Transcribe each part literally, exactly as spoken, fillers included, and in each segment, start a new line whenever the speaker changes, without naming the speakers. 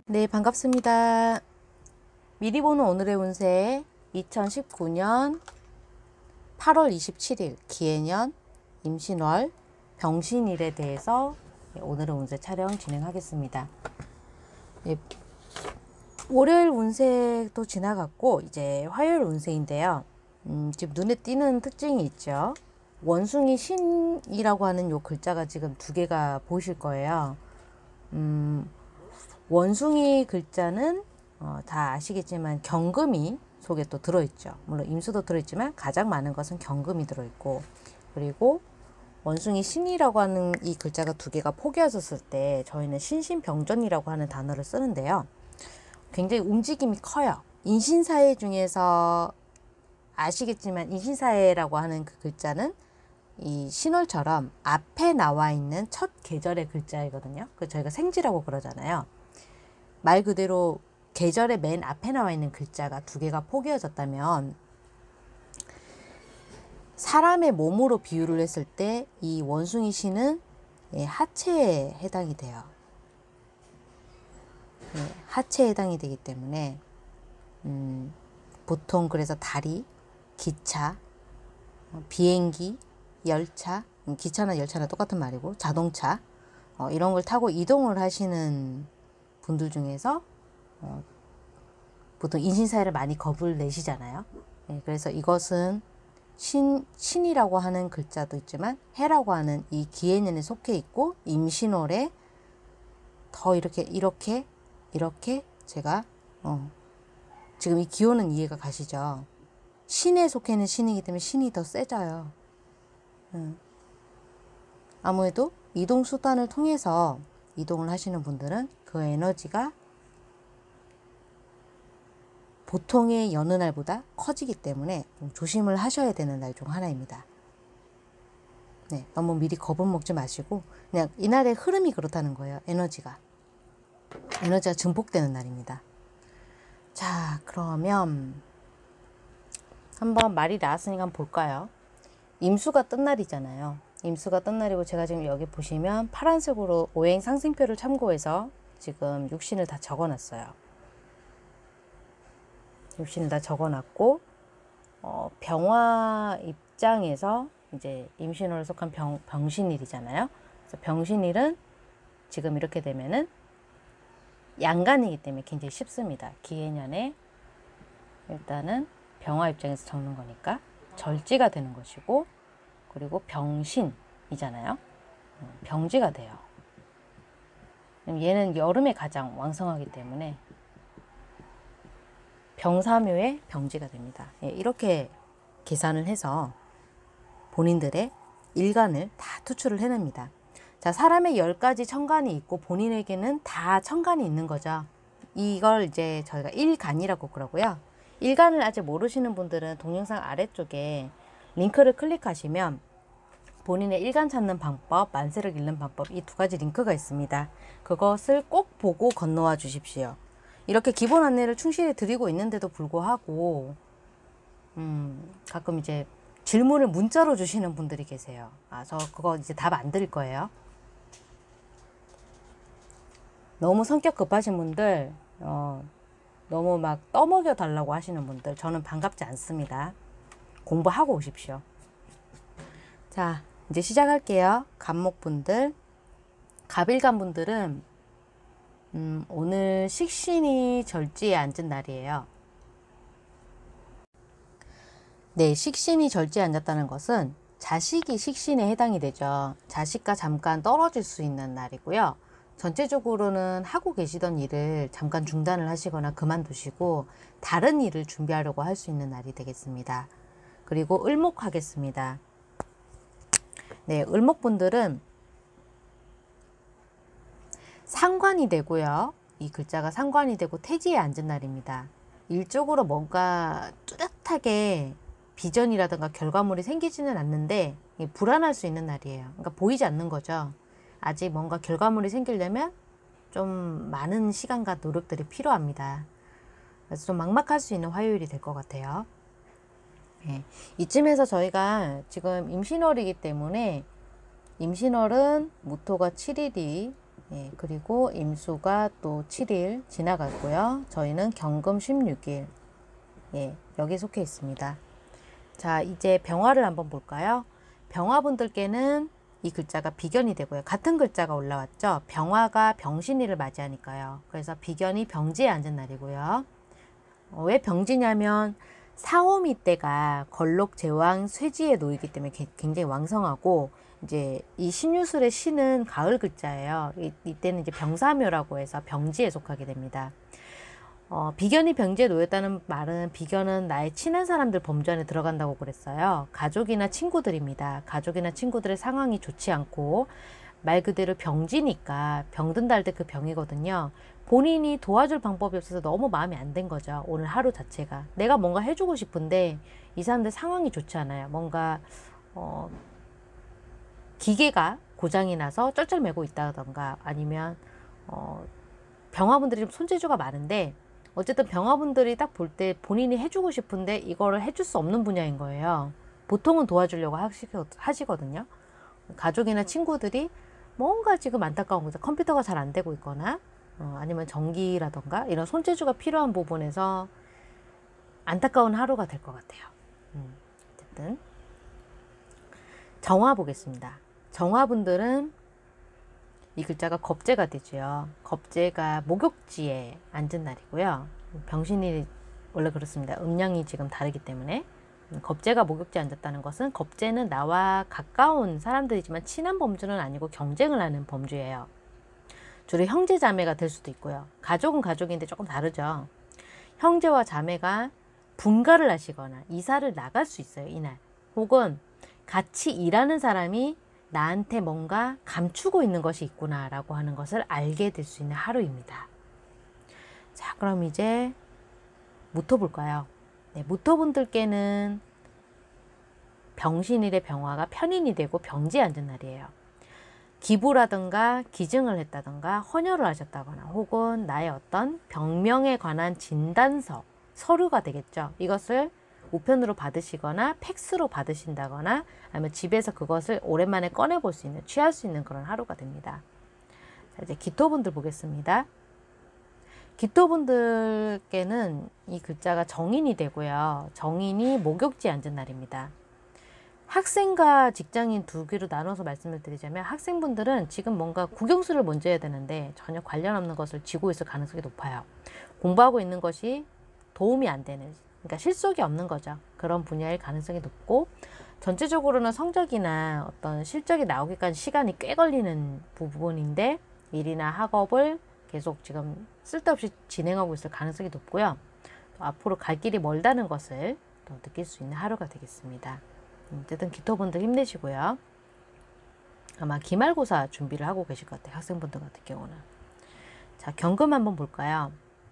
네, 반갑습니다. 미리 보는 오늘의 운세 이천십구 년 팔월 이십칠일 기해년 임신월 병신일에 대해서 오늘의 운세 촬영 진행하겠습니다. 네, 월요일 운세도 지나갔고 이제 화요일 운세인데요. 음, 지금 눈에 띄는 특징이 있죠. 원숭이 신이라고 하는 요 글자가 지금 두 개가 보이실 거예요. 음, 원숭이 글자는 어, 다 아시겠지만 경금이 속에 또 들어있죠. 물론 임수도 들어있지만 가장 많은 것은 경금이 들어있고, 그리고 원숭이 신이라고 하는 이 글자가 두 개가 포개어졌을 때 저희는 신신병전이라고 하는 단어를 쓰는데요. 굉장히 움직임이 커요. 인신사회 중에서 아시겠지만 인신사회라고 하는 그 글자는 이 신월처럼 앞에 나와 있는 첫 계절의 글자이거든요. 그 저희가 생지라고 그러잖아요. 말 그대로 계절의 맨 앞에 나와 있는 글자가 두 개가 포개어졌다면 사람의 몸으로 비유를 했을 때 이 원숭이 신은 하체에 해당이 돼요. 하체에 해당이 되기 때문에 음, 보통 그래서 다리, 기차, 비행기, 열차, 기차나 열차나 똑같은 말이고 자동차 어, 이런 걸 타고 이동을 하시는 분들 중에서 어, 보통 인신사회를 많이 겁을 내시잖아요. 네, 그래서 이것은 신, 신이라고 하는 글자도 있지만 해라고 하는 이 기해년에 속해 있고 임신월에 더 이렇게 이렇게 이렇게 제가 어, 지금 이 기호는 이해가 가시죠? 신에 속해 있는 신이기 때문에 신이 더 세져요. 음. 아무래도 이동 수단을 통해서 이동을 하시는 분들은 그 에너지가 보통의 여느 날보다 커지기 때문에 좀 조심을 하셔야 되는 날 중 하나입니다. 네, 너무 미리 겁은 먹지 마시고 그냥 이날의 흐름이 그렇다는 거예요. 에너지가. 에너지가 증폭되는 날입니다. 자, 그러면 한번 말이 나왔으니까 한번 볼까요? 임수가 뜬 날이잖아요. 임수가 뜬 날이고 제가 지금 여기 보시면 파란색으로 오행 상승표를 참고해서 지금 육신을 다 적어놨어요. 육신을 다 적어놨고 어, 병화 입장에서 이제 임신월에 속한 병, 병신일이잖아요. 그래서 병신일은 지금 이렇게 되면은 양간이기 때문에 굉장히 쉽습니다. 기해년에 일단은 병화 입장에서 적는 거니까 절지가 되는 것이고, 그리고 병신이잖아요. 병지가 돼요. 얘는 여름에 가장 왕성하기 때문에 병사묘의 병지가 됩니다. 예, 이렇게 계산을 해서 본인들의 일간을 다 투출을 해냅니다. 자, 사람의 열 가지 천간이 있고 본인에게는 다 천간이 있는 거죠. 이걸 이제 저희가 일간이라고 그러고요. 일간을 아직 모르시는 분들은 동영상 아래쪽에 링크를 클릭하시면 본인의 일간 찾는 방법, 만세를 읽는 방법, 이 두 가지 링크가 있습니다. 그것을 꼭 보고 건너와 주십시오. 이렇게 기본 안내를 충실히 드리고 있는데도 불구하고 음, 가끔 이제 질문을 문자로 주시는 분들이 계세요. 아, 저 그거 이제 답 안 드릴 거예요. 너무 성격 급하신 분들, 어, 너무 막 떠먹여 달라고 하시는 분들, 저는 반갑지 않습니다. 공부하고 오십시오. 자, 이제 시작할게요. 갑목분들, 갑일간분들은 음, 오늘 식신이 절지에 앉은 날이에요. 네, 식신이 절지에 앉았다는 것은 자식이 식신에 해당이 되죠. 자식과 잠깐 떨어질 수 있는 날이고요. 전체적으로는 하고 계시던 일을 잠깐 중단을 하시거나 그만두시고 다른 일을 준비하려고 할 수 있는 날이 되겠습니다. 그리고 을목하겠습니다. 네, 을목분들은 상관이 되고요. 이 글자가 상관이 되고 태지에 앉은 날입니다. 일적으로 뭔가 뚜렷하게 비전이라든가 결과물이 생기지는 않는데 불안할 수 있는 날이에요. 그러니까 보이지 않는 거죠. 아직 뭔가 결과물이 생기려면 좀 많은 시간과 노력들이 필요합니다. 그래서 좀 막막할 수 있는 화요일이 될 것 같아요. 네, 이쯤에서 저희가 지금 임신월이기 때문에 임신월은 무토가 칠 일이 예, 그리고 임수가 또 칠 일 지나갔고요. 저희는 경금 십육 일. 예, 여기 속해 있습니다. 자, 이제 병화를 한번 볼까요? 병화분들께는 이 글자가 비견이 되고요. 같은 글자가 올라왔죠. 병화가 병신일을 맞이하니까요. 그래서 비견이 병지에 앉은 날이고요. 어, 왜 병지냐면 사오미 때가 걸록, 제왕, 쇠지에 놓이기 때문에 굉장히 왕성하고, 이제 이 신유술의 신은 가을 글자예요. 이, 이때는 이제 병사묘라고 해서 병지에 속하게 됩니다. 어, 비견이 병지에 놓였다는 말은 비견은 나의 친한 사람들 범주 안에 들어간다고 그랬어요. 가족이나 친구들입니다. 가족이나 친구들의 상황이 좋지 않고 말 그대로 병지니까 병든다 할 때 그 병이거든요. 본인이 도와줄 방법이 없어서 너무 마음이 안 든 거죠. 오늘 하루 자체가. 내가 뭔가 해주고 싶은데 이 사람들 상황이 좋지 않아요. 뭔가 어, 기계가 고장이 나서 쩔쩔매고 있다던가 아니면 어, 병화분들이 좀 손재주가 많은데 어쨌든 병화분들이 딱 볼 때 본인이 해주고 싶은데 이거를 해줄 수 없는 분야인 거예요. 보통은 도와주려고 하시거든요. 가족이나 친구들이 뭔가 지금 안타까운 거죠. 컴퓨터가 잘 안 되고 있거나 어, 아니면 전기라던가 이런 손재주가 필요한 부분에서 안타까운 하루가 될 것 같아요. 음, 어쨌든 정화 보겠습니다. 정화분들은 이 글자가 겁재가 되죠. 겁재가 목욕지에 앉은 날이고요. 병신일이 원래 그렇습니다. 음양이 지금 다르기 때문에. 겁재가 목욕지에 앉았다는 것은 겁재는 나와 가까운 사람들이지만 친한 범주는 아니고 경쟁을 하는 범주예요. 주로 형제 자매가 될 수도 있고요. 가족은 가족인데 조금 다르죠. 형제와 자매가 분가를 하시거나 이사를 나갈 수 있어요. 이날. 혹은 같이 일하는 사람이 나한테 뭔가 감추고 있는 것이 있구나 라고 하는 것을 알게 될 수 있는 하루입니다. 자, 그럼 이제 무토 볼까요? 네, 무토분들께는 병신일의 병화가 편인이 되고 병지에 앉은 날이에요. 기부라든가 기증을 했다든가 헌혈을 하셨다거나 혹은 나의 어떤 병명에 관한 진단서, 서류가 되겠죠. 이것을 우편으로 받으시거나 팩스로 받으신다거나 아니면 집에서 그것을 오랜만에 꺼내볼 수 있는, 취할 수 있는 그런 하루가 됩니다. 자, 이제 기토분들 보겠습니다. 기토분들께는 이 글자가 정인이 되고요. 정인이 목욕지에 앉은 날입니다. 학생과 직장인 두 개로 나눠서 말씀을 드리자면 학생분들은 지금 뭔가 국영수를 먼저 해야 되는데 전혀 관련 없는 것을 쥐고 있을 가능성이 높아요. 공부하고 있는 것이 도움이 안 되는, 그러니까 실속이 없는 거죠. 그런 분야일 가능성이 높고 전체적으로는 성적이나 어떤 실적이 나오기까지 시간이 꽤 걸리는 부분인데 일이나 학업을 계속 지금 쓸데없이 진행하고 있을 가능성이 높고요. 또 앞으로 갈 길이 멀다는 것을 또 느낄 수 있는 하루가 되겠습니다. 어쨌든 기토분들 힘내시고요. 아마 기말고사 준비를 하고 계실 것 같아요. 학생분들 같은 경우는. 자, 경금 한번 볼까요?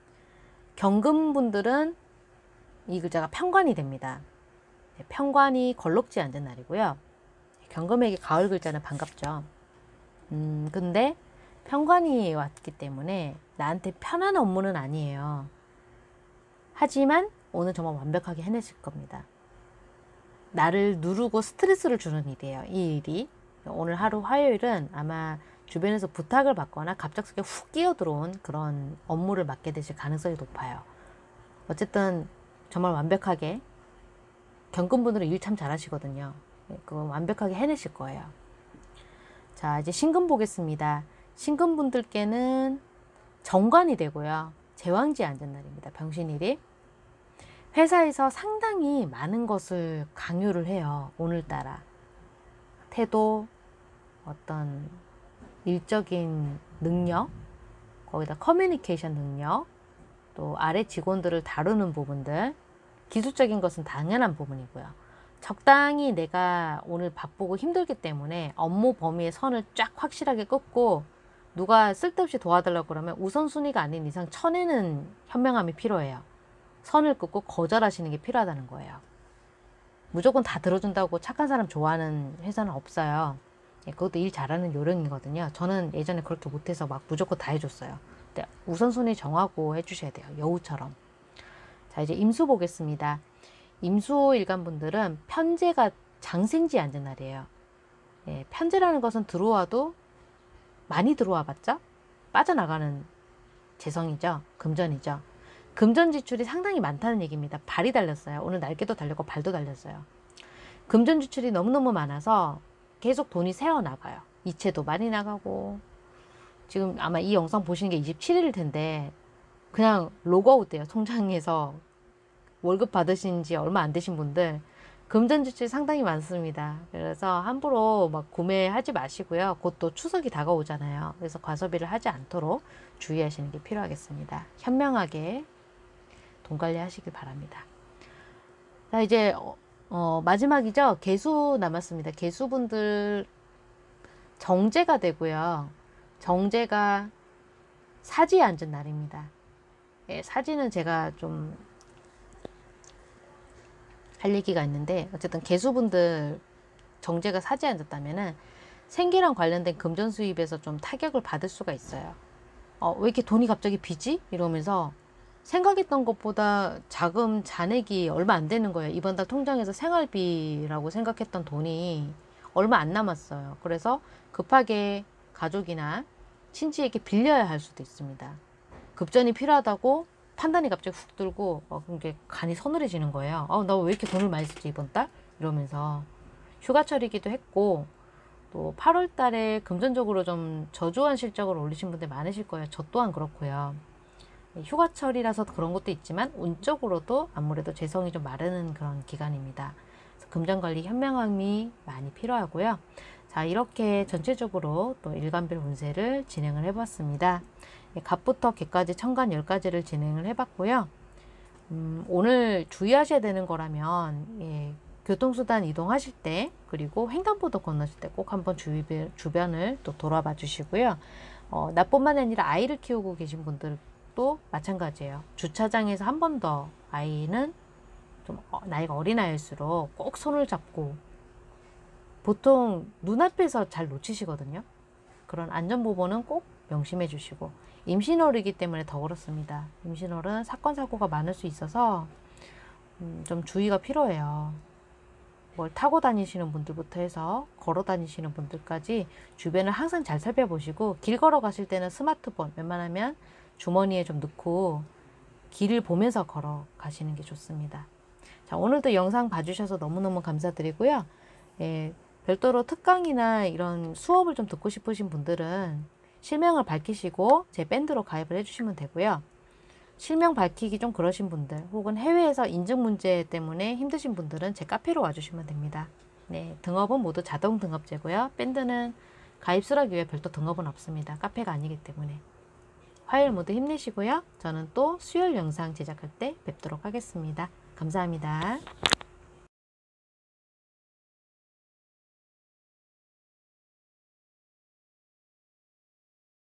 경금분들은 이 글자가 편관이 됩니다. 편관이 걸록지에 앉은 날이고요. 경금에게 가을 글자는 반갑죠. 음, 근데 편관이 왔기 때문에 나한테 편한 업무는 아니에요. 하지만 오늘 정말 완벽하게 해내실 겁니다. 나를 누르고 스트레스를 주는 일이에요. 이 일이. 오늘 하루 화요일은 아마 주변에서 부탁을 받거나 갑작스럽게 훅 끼어들어온 그런 업무를 맡게 되실 가능성이 높아요. 어쨌든 정말 완벽하게 경금분들은 일 참 잘하시거든요. 그건 완벽하게 해내실 거예요. 자, 이제 신금 보겠습니다. 신금분들께는 정관이 되고요. 제왕지에 앉은 날입니다. 병신일이. 회사에서 상당히 많은 것을 강요를 해요. 오늘따라. 태도, 어떤 일적인 능력, 거기다 커뮤니케이션 능력, 또 아래 직원들을 다루는 부분들, 기술적인 것은 당연한 부분이고요. 적당히 내가 오늘 바쁘고 힘들기 때문에 업무 범위의 선을 쫙 확실하게 긋고 누가 쓸데없이 도와달라고 그러면 우선순위가 아닌 이상 쳐내는 현명함이 필요해요. 선을 긋고 거절하시는 게 필요하다는 거예요. 무조건 다 들어준다고 착한 사람 좋아하는 회사는 없어요. 그것도 일 잘하는 요령이거든요. 저는 예전에 그렇게 못해서 막 무조건 다 해줬어요. 근데 우선순위 정하고 해주셔야 돼요. 여우처럼. 자, 이제 임수 보겠습니다. 임수 일간분들은 편제가 장생지에 앉은 날이에요. 예, 편제라는 것은 들어와도 많이 들어와 봤죠? 빠져나가는 재성이죠. 금전이죠. 금전 지출이 상당히 많다는 얘기입니다. 발이 달렸어요. 오늘 날개도 달렸고 발도 달렸어요. 금전 지출이 너무너무 많아서 계속 돈이 새어나가요. 이체도 많이 나가고, 지금 아마 이 영상 보시는 게 이십칠 일일 텐데 그냥 로그아웃 돼요. 통장에서 월급 받으신 지 얼마 안 되신 분들 금전 지출이 상당히 많습니다. 그래서 함부로 막 구매하지 마시고요. 곧 또 추석이 다가오잖아요. 그래서 과소비를 하지 않도록 주의하시는 게 필요하겠습니다. 현명하게 돈 관리하시길 바랍니다. 자, 이제 어, 어, 마지막이죠. 개수 남았습니다. 개수분들 정제가 되고요. 정제가 사지에 앉은 날입니다. 예, 사지는 제가 좀 할 얘기가 있는데, 어쨌든 개수분들 정제가 사지에 앉았다면은 생기랑 관련된 금전 수입에서 좀 타격을 받을 수가 있어요. 어, 왜 이렇게 돈이 갑자기 비지? 이러면서 생각했던 것보다 자금 잔액이 얼마 안 되는 거예요. 이번 달 통장에서 생활비라고 생각했던 돈이 얼마 안 남았어요. 그래서 급하게 가족이나 친지에게 빌려야 할 수도 있습니다. 급전이 필요하다고 판단이 갑자기 훅 들고 어, 그게 간이 서늘해지는 거예요. 어, 나 왜 이렇게 돈을 많이 쓰지 이번 달? 이러면서 휴가철이기도 했고, 또 팔월 달에 금전적으로 좀 저조한 실적을 올리신 분들 많으실 거예요. 저 또한 그렇고요. 휴가철이라서 그런 것도 있지만 운적으로도 아무래도 재성이 좀 마르는 그런 기간입니다. 그래서 금전관리 현명함이 많이 필요하고요. 자, 이렇게 전체적으로 또 일간별 운세를 진행을 해봤습니다. 갑부터 개까지 천간 열 가지를 진행을 해봤고요. 음, 오늘 주의하셔야 되는 거라면, 예, 교통수단 이동하실 때, 그리고 횡단보도 건너실 때 꼭 한번 주위, 주변을 또 돌아봐 주시고요. 어, 나뿐만 아니라 아이를 키우고 계신 분들도 마찬가지예요. 주차장에서 한 번 더 아이는 좀 나이가 어린 아이일수록 꼭 손을 잡고, 보통 눈앞에서 잘 놓치시거든요. 그런 안전보호는 꼭 명심해 주시고, 임신월이기 때문에 더 그렇습니다. 임신월은 사건 사고가 많을 수 있어서 음, 좀 주의가 필요해요. 뭘 타고 다니시는 분들부터 해서 걸어 다니시는 분들까지 주변을 항상 잘 살펴보시고, 길 걸어 가실 때는 스마트폰 웬만하면 주머니에 좀 넣고 길을 보면서 걸어 가시는 게 좋습니다. 자, 오늘도 영상 봐주셔서 너무너무 감사드리고요. 예, 별도로 특강이나 이런 수업을 좀 듣고 싶으신 분들은 실명을 밝히시고 제 밴드로 가입을 해주시면 되고요. 실명 밝히기 좀 그러신 분들, 혹은 해외에서 인증 문제 때문에 힘드신 분들은 제 카페로 와주시면 됩니다. 네, 등업은 모두 자동 등업제고요. 밴드는 가입 수락 위에 별도 등업은 없습니다. 카페가 아니기 때문에. 화요일 모두 힘내시고요. 저는 또 수요일 영상 제작할 때 뵙도록 하겠습니다. 감사합니다.